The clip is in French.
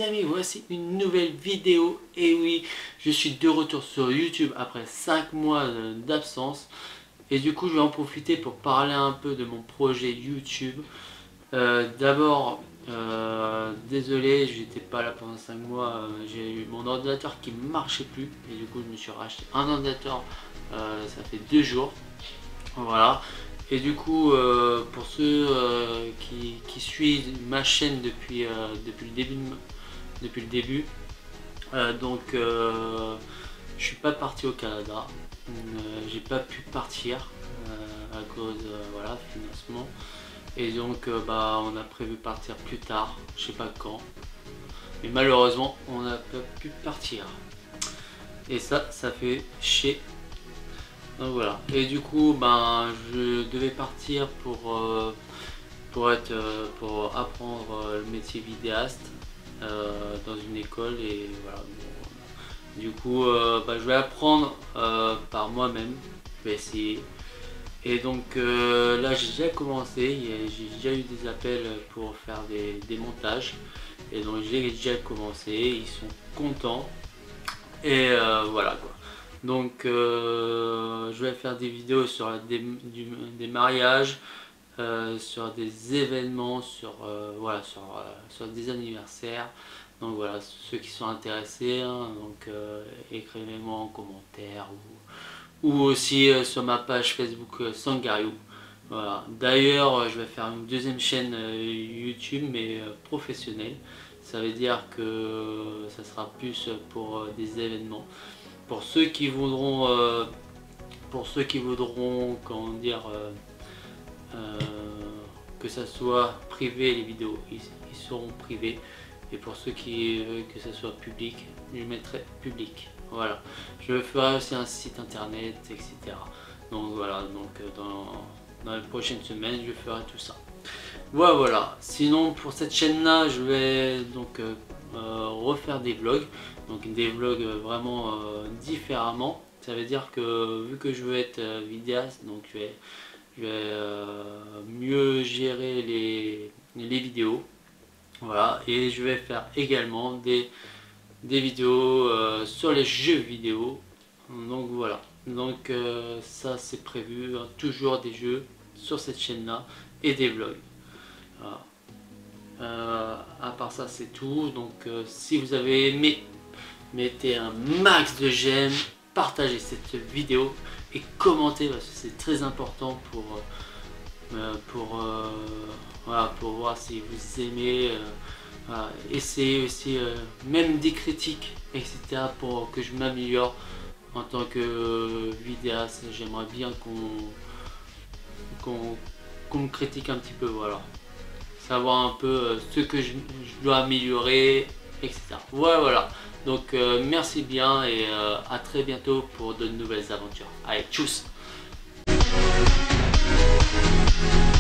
les amis, voici une nouvelle vidéo. Et oui, je suis de retour sur YouTube après 5 mois d'absence. Et du coup, je vais en profiter pour parler un peu de mon projet YouTube. D'abord, désolé, j'étais pas là pendant 5 mois. J'ai eu mon ordinateur qui ne marchait plus. Et du coup, je me suis racheté un ordinateur, ça fait 2 jours. Voilà. Et du coup, pour ceux qui suivent ma chaîne depuis le début, je suis pas parti au Canada. J'ai pas pu partir à cause voilà, financement. Et donc on a prévu partir plus tard, je sais pas quand. Mais malheureusement, on n'a pas pu partir. Et ça fait chier. Donc voilà, et du coup je devais partir pour apprendre le métier vidéaste dans une école. Et voilà, bon, du coup je vais apprendre par moi-même, je vais essayer. Et donc là j'ai déjà commencé, j'ai déjà eu des appels pour faire des montages. Et donc j'ai déjà commencé, ils sont contents. Et voilà quoi. Donc je vais faire des vidéos sur des mariages, sur des événements, sur des anniversaires. Donc voilà, ceux qui sont intéressés, hein, écrivez-moi en commentaire ou aussi sur ma page Facebook Sangario. Voilà. D'ailleurs, je vais faire une deuxième chaîne YouTube mais professionnelle. Ça veut dire que ça sera plus pour des événements. Pour ceux qui voudront, comment dire, que ça soit privé, les vidéos, ils seront privés. Et pour ceux qui veulent que ça soit public, je mettrai public. Voilà. Je ferai aussi un site internet, etc. Donc voilà, dans les prochaines semaines, je ferai tout ça. Voilà. Sinon, pour cette chaîne-là, je vais refaire des vlogs. Donc des vlogs vraiment différemment. Ça veut dire que vu que je veux être vidéaste, donc je vais mieux gérer les vidéos. Voilà, et je vais faire également des vidéos sur les jeux vidéo. Donc voilà, donc ça c'est prévu, hein, toujours des jeux sur cette chaîne là et des vlogs. Voilà. À part ça c'est tout. Donc si vous avez aimé, mettez un max de j'aime, partagez cette vidéo et commentez parce que c'est très important pour voir si vous aimez. Essayez aussi même des critiques, etc. pour que je m'améliore en tant que vidéaste. J'aimerais bien qu'on me critique un petit peu, voilà. Savoir un peu ce que je dois améliorer, etc. Voilà. Donc merci bien et à très bientôt pour de nouvelles aventures. Allez, tchuss!